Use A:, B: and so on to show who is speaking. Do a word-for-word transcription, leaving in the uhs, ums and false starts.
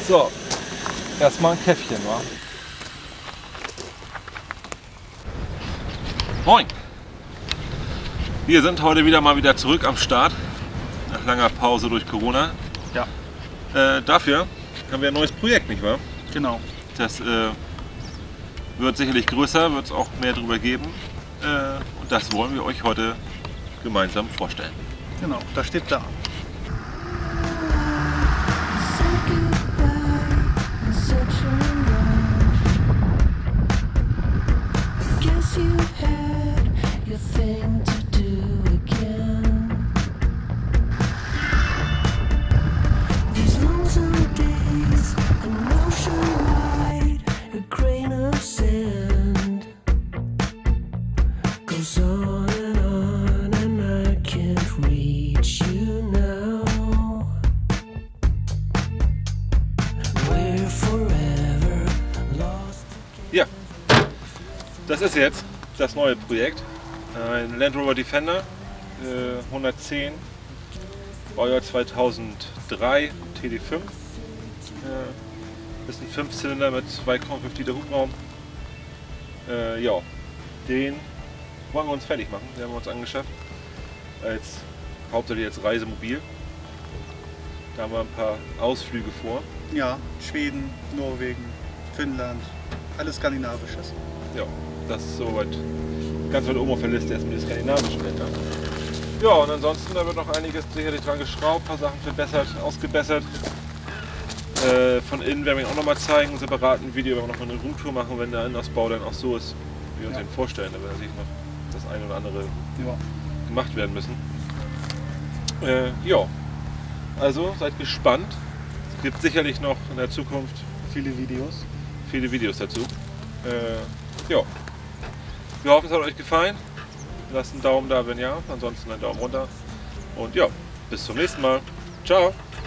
A: So, erstmal ein Käffchen, wa? Moin! Wir sind heute wieder mal wieder zurück am Start, nach langer Pause durch Corona.
B: Ja.
A: Äh, dafür haben wir ein neues Projekt, nicht wahr?
B: Genau.
A: Das äh, wird sicherlich größer, wird es auch mehr darüber geben. Äh, und das wollen wir euch heute gemeinsam vorstellen.
B: Genau, das steht da.
A: Ja, das ist jetzt das neue Projekt. Ein Land Rover Defender äh, hundertzehn, Baujahr zweitausenddrei, T D fünf. Äh, ist ein Fünfzylinder mit zwei Komma fünf Liter Hubraum. Äh, ja, den wollen wir uns fertig machen. Den haben wir uns angeschafft. Als, hauptsächlich als Reisemobil. Da haben wir ein paar Ausflüge vor.
B: Ja, Schweden, Norwegen, Finnland, alles Skandinavisches.
A: Ja, das ist soweit ganz weit oben auf der Liste erstmal die skandinavischen Länder. Ja, und ansonsten, da wird noch einiges sicherlich dran geschraubt, ein paar Sachen verbessert, ausgebessert. Äh, von innen werden wir auch noch mal zeigen, ein separaten Video, wenn wir noch mal eine Roomtour machen, wenn der Innenausbau dann auch so ist, wie wir uns
B: Ja.
A: den vorstellen. Da wird natürlich noch das eine oder andere
B: Ja.
A: gemacht werden müssen. Äh, ja, also seid gespannt. Es gibt sicherlich noch in der Zukunft
B: Viele Videos.
A: viele Videos dazu. Äh, ja. Wir hoffen, es hat euch gefallen. Lasst einen Daumen da, wenn ja. Ansonsten einen Daumen runter. Und ja, bis zum nächsten Mal. Ciao.